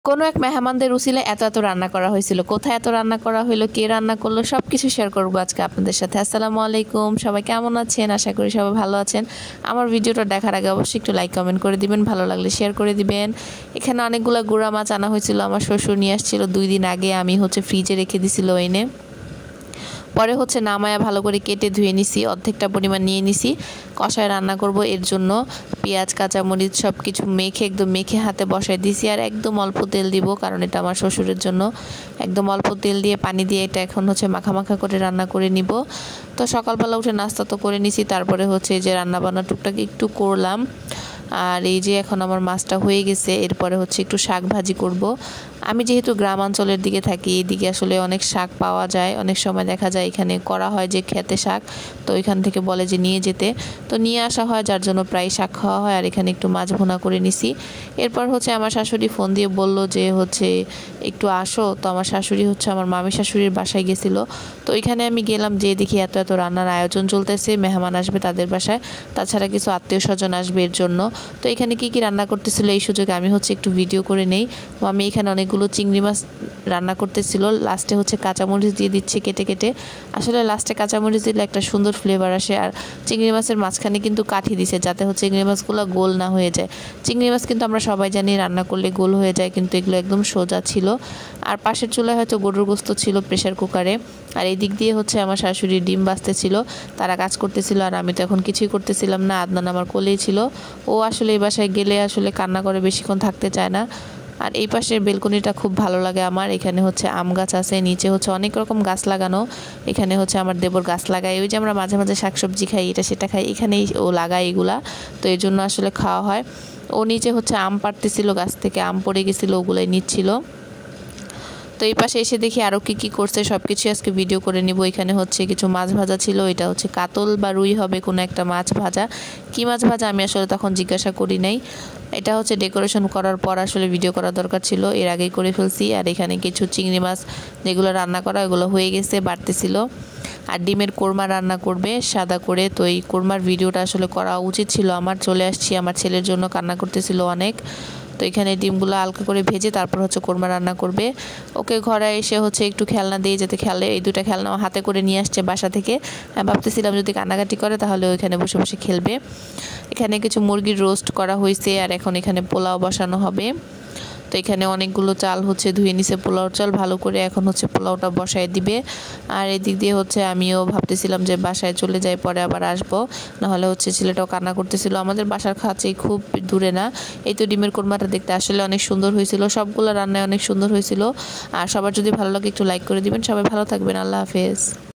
কোনো এক মেহমানদের উসিলায় এত রান্না করা হয়েছিল। কোথায় এত রান্না করা হইলো, কে রান্না করলো, সব কিছু শেয়ার করবো আজকে আপনাদের সাথে। আসসালামু আলাইকুম, সবাই কেমন আছেন? আশা করি সবাই ভালো আছেন। আমার ভিডিওটা দেখার আগে অবশ্যই একটু লাইক কমেন্ট করে দিবেন, ভালো লাগলে শেয়ার করে দিবেন। এখানে অনেকগুলো গুঁড়া মাছ আনা হয়েছিল, আমার শ্বশুর নিয়ে আসছিল 2 দিন আগে, আমি ফ্রিজে রেখে দিছিল এনে। পরে নামায়া ভালো করে কেটে ধুয়ে নিছি, অর্ধেকটা পরিমাণ নিয়ে নিছি। কষায় রান্না করব, এর জন্য পেঁয়াজ কাঁচামরিচ সব কিছু মেখে একদম মেখে হাতে বসাই দিছি। আর একদম অল্প তেল দিব, কারণ এটা আমার শ্বশুরের জন্য। একদম অল্প তেল দিয়ে পানি দিয়ে এটা এখন মাখা মাখা করে রান্না করে নিব। তো সকালবেলা উঠে নাস্তা তো করে নিছি, তারপরে এই যে রান্না বান্না টুকটাক একটু করলাম। আর এই যে এখন আমার মাছটা হয়ে গেছে, এরপরে একটু শাক ভাজি করব। আমি যেহেতু গ্রামাঞ্চলের দিকে থাকি, এদিকে আসলে অনেক শাক পাওয়া যায়, অনেক সময় দেখা যায় এখানে করা হয় যে খেতে শাক, তো ওইখান থেকে বলে যে নিয়ে যেতে, তো নিয়ে আসা হয়, যার জন্য প্রায় শাক খাওয়া হয়। আর এখানে একটু মাছ ভুনা করে নিছি। এরপর আমার শাশুড়ি ফোন দিয়ে বলল যে একটু আসো। তো আমার শাশুড়ি আমার মামি শাশুড়ির বাসায় গেছিল। তো ওইখানে আমি গেলাম, যে দেখি এত রান্নার আয়োজন চলতেছে, মেহমান আসবে তাদের বাসায়, তাছাড়া কিছু আত্মীয় স্বজন আসবে এর জন্য। তো এখানে কি রান্না করতেছিল এই সুযোগে আমি একটু ভিডিও করে নেই। মামি এখানে অনেকগুলো চিংড়ি মাছ রান্না করতেছিল। লাস্টে কাঁচামরিচ দিয়ে দিচ্ছে কেটে কেটে। আসলে লাস্টে কাঁচামরিচ দিলে একটা সুন্দর ফ্লেভার আসে। আর চিংড়ি মাছের মাঝখানে কিন্তু কাঠি দিছে, যাতে চিংড়ি মাছগুলো গোল না হয়ে যায়। চিংড়ি মাছ কিন্তু আমরা সবাই জানি রান্না করলে গোল হয়ে যায়, কিন্তু এগুলো একদম সোজা ছিল। আর পাশের চুলায় গরুর গোস্ত ছিল প্রেশার কুকারে। আর এই দিক দিয়ে আমার শাশুড়ি ডিম ভাজতেছিল, তারা কাজ করতেছিল। আর আমি তো এখন কিছুই করতেছিলাম না, আদনান আমার কোলেই ছিল। ও আসলে এই বাসায় গেলে কান্না করে, বেশিক্ষণ থাকতে চায় না। আর এই পাশের বেলকনিটা খুব ভালো লাগে আমার। এখানে আম গাছ আছে, নিচে অনেক রকম গাছ লাগানো। এখানে আমার দেবর গাছ লাগায়, ওই যে আমরা মাঝে মাঝে শাকসবজি খাই, এটা সেটা খাই, এখানেই ও লাগায় এগুলা। তো এই জন্য আসলে খাওয়া হয়। ও নিচে আম পাড়তেছিল, গাছ থেকে আম পড়ে গেছিলো, ওগুলোই নিচ্ছিল। তো এই পাশে এসে দেখি আরও কি করছে, সব কিছু আজকে ভিডিও করে নিব। এখানে কিছু মাছ ভাজা ছিল, এটা কাতল বা রুই হবে কোনো একটা মাছ ভাজা। কি মাছ ভাজা আমি আসলে তখন জিজ্ঞাসা করি নাই। এটা ডেকোরেশন করার পর আসলে ভিডিও করা দরকার ছিল, এর আগেই করে ফেলছি। আর এখানে কিছু চিংড়ি মাছ যেগুলো রান্না করা, ওগুলো হয়ে গেছে, বাড়তেছিল। আর ডিমের কোরমা রান্না করবে সাদা করে। তো এই কোরমার ভিডিওটা আসলে করা উচিত ছিল আমার। চলে আসছি, আমার ছেলের জন্য কান্না করতেছিল অনেক। তো এখানে ডিমগুলো হালকা করে ভেজে তারপর কোরমা রান্না করবে। ওকে ঘরে এসে একটু খেলনা দিয়ে যেতে, খেলে এই 2টা খেলনা হাতে করে নিয়ে আসছে বাসা থেকে। ভাবতেছিলাম যদি কান্নাকাটি করে তাহলে ওইখানে বসে বসে খেলবে। এখানে কিছু মুরগির রোস্ট করা হয়েছে, আর এখন এখানে পোলাও বসানো হবে। তো এখানে অনেকগুলো চাল ধুয়ে নিছে, পোলাও চাল ভালো করে, এখন পোলাওটা বসায় দিবে। আর এদিক দিয়ে আমিও ভাবতেছিলাম যে বাসায় চলে যাই, পরে আবার আসবো, নাহলে ছেলেটাও কান্না করতেছিল। আমাদের বাসার কাছেই, খুব দূরে না। এই তো ডিমের কোরমাটা দেখতে আসলে অনেক সুন্দর হয়েছিল, সবগুলো রান্নায় অনেক সুন্দর হয়েছিল। আর সবার যদি ভালো লাগে একটু লাইক করে দিবেন। সবাই ভালো থাকবেন, আল্লাহ হাফেজ।